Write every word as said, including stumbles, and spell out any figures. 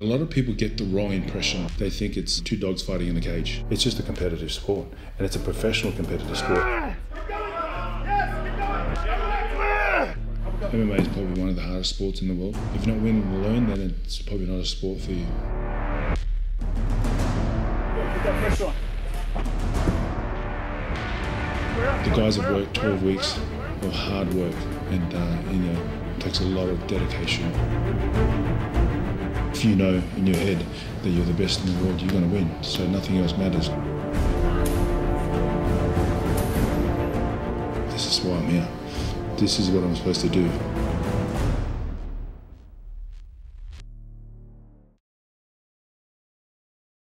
A lot of people get the wrong impression. They think it's two dogs fighting in a cage. It's just a competitive sport, and it's a professional competitive sport. M M A is probably one of the hardest sports in the world. If you're not winning and learn, then it's probably not a sport for you. The guys have worked twelve weeks of hard work, and uh, you know, it takes a lot of dedication. If you know in your head that you're the best in the world, you're going to win, so nothing else matters. This is why I'm here. This is what I'm supposed to do.